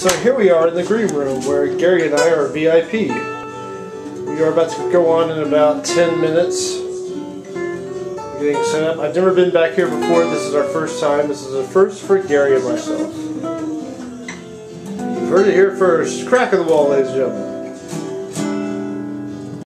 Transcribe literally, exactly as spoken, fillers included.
So here we are in the green room where Gary and I are V I P. We are about to go on in about ten minutes. Getting set up. I've never been back here before. This is our first time. This is a first for Gary and myself. You've heard it here first. Crack of the wall, ladies and gentlemen.